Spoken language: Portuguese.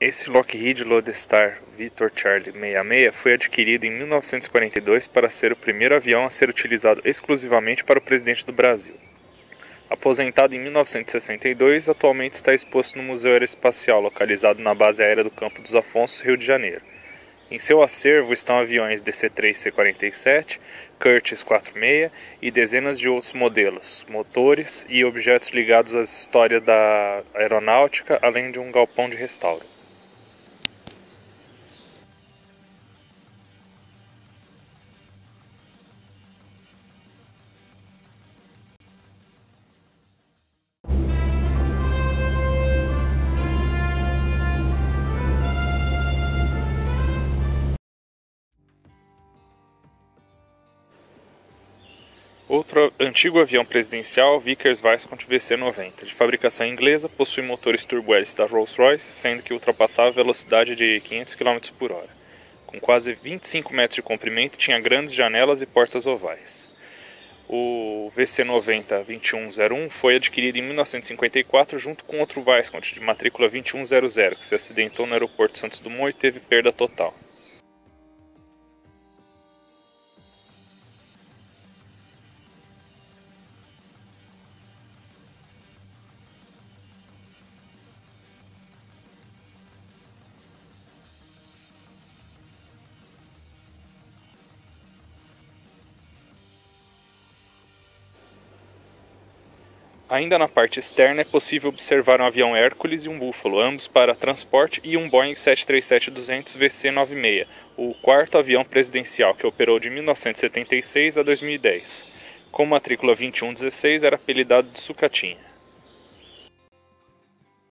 Esse Lockheed Lodestar Victor Charlie 66 foi adquirido em 1942 para ser o primeiro avião a ser utilizado exclusivamente para o presidente do Brasil. Aposentado em 1962, atualmente está exposto no Museu Aeroespacial, localizado na Base Aérea do Campo dos Afonsos, Rio de Janeiro. Em seu acervo estão aviões DC-3 C-47, Curtiss 46 e dezenas de outros modelos, motores e objetos ligados às histórias da aeronáutica, além de um galpão de restauro. Outro antigo avião presidencial, Vickers-Viscount VC-90, de fabricação inglesa, possui motores turbo-hélice da Rolls-Royce, sendo que ultrapassava a velocidade de 500 km por hora. Com quase 25 metros de comprimento, tinha grandes janelas e portas ovais. O VC-90-2101 foi adquirido em 1954 junto com outro Viscount de matrícula 2100, que se acidentou no aeroporto Santos Dumont e teve perda total. Ainda na parte externa é possível observar um avião Hércules e um Buffalo, ambos para transporte, e um Boeing 737-200 VC-96, o quarto avião presidencial que operou de 1976 a 2010. Com matrícula 2116 era apelidado de Sucatinha.